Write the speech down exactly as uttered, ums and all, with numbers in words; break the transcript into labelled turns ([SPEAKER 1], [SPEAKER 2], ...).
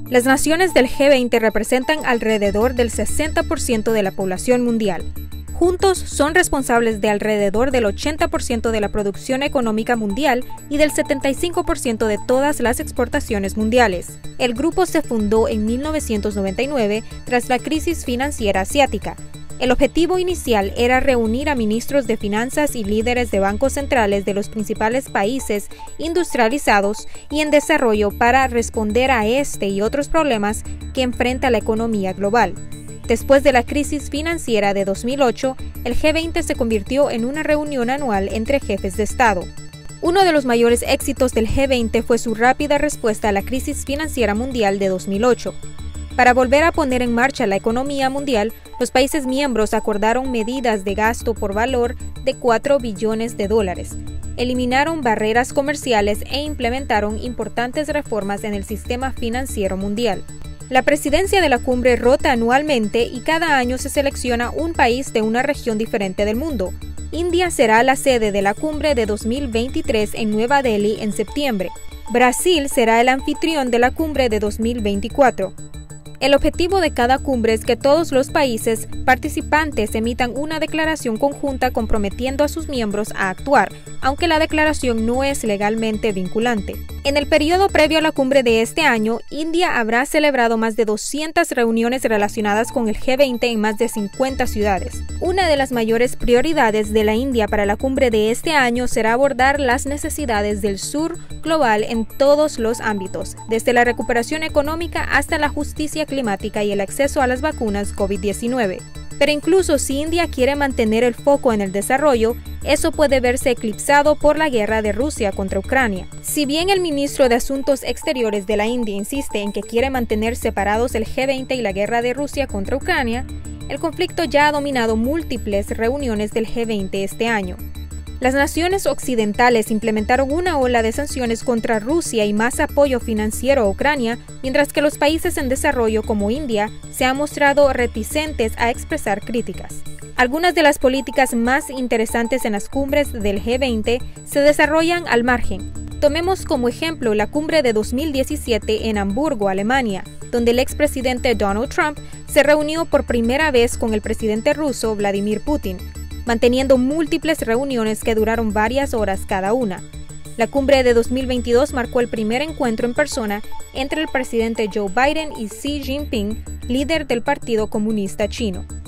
[SPEAKER 1] Las naciones del G veinte representan alrededor del sesenta por ciento de la población mundial. Juntos son responsables de alrededor del ochenta por ciento de la producción económica mundial y del setenta y cinco por ciento de todas las exportaciones mundiales. El grupo se fundó en mil novecientos noventa y nueve tras la crisis financiera asiática. El objetivo inicial era reunir a ministros de finanzas y líderes de bancos centrales de los principales países industrializados y en desarrollo para responder a este y otros problemas que enfrenta la economía global. Después de la crisis financiera de dos mil ocho, el G veinte se convirtió en una reunión anual entre jefes de Estado. Uno de los mayores éxitos del G veinte fue su rápida respuesta a la crisis financiera mundial de dos mil ocho. Para volver a poner en marcha la economía mundial, los países miembros acordaron medidas de gasto por valor de cuatro billones de dólares, eliminaron barreras comerciales e implementaron importantes reformas en el sistema financiero mundial. La presidencia de la cumbre rota anualmente y cada año se selecciona un país de una región diferente del mundo. India será la sede de la cumbre de dos mil veintitrés en Nueva Delhi en septiembre. Brasil será el anfitrión de la cumbre de dos mil veinticuatro. El objetivo de cada cumbre es que todos los países participantes emitan una declaración conjunta comprometiendo a sus miembros a actuar, aunque la declaración no es legalmente vinculante. En el periodo previo a la cumbre de este año, India habrá celebrado más de doscientas reuniones relacionadas con el G veinte en más de cincuenta ciudades. Una de las mayores prioridades de la India para la cumbre de este año será abordar las necesidades del sur global en todos los ámbitos, desde la recuperación económica hasta la justicia climática y el acceso a las vacunas COVID diecinueve. Pero incluso si India quiere mantener el foco en el desarrollo, eso puede verse eclipsado por la guerra de Rusia contra Ucrania. Si bien el ministro de Asuntos Exteriores de la India insiste en que quiere mantener separados el G veinte y la guerra de Rusia contra Ucrania, el conflicto ya ha dominado múltiples reuniones del G veinte este año. Las naciones occidentales implementaron una ola de sanciones contra Rusia y más apoyo financiero a Ucrania, mientras que los países en desarrollo como India se han mostrado reticentes a expresar críticas. Algunas de las políticas más interesantes en las cumbres del G veinte se desarrollan al margen. Tomemos como ejemplo la cumbre de dos mil diecisiete en Hamburgo, Alemania, donde el expresidente Donald Trump se reunió por primera vez con el presidente ruso Vladimir Putin, manteniendo múltiples reuniones que duraron varias horas cada una. La cumbre de dos mil veintidós marcó el primer encuentro en persona entre el presidente Joe Biden y Xi Jinping, líder del Partido Comunista Chino.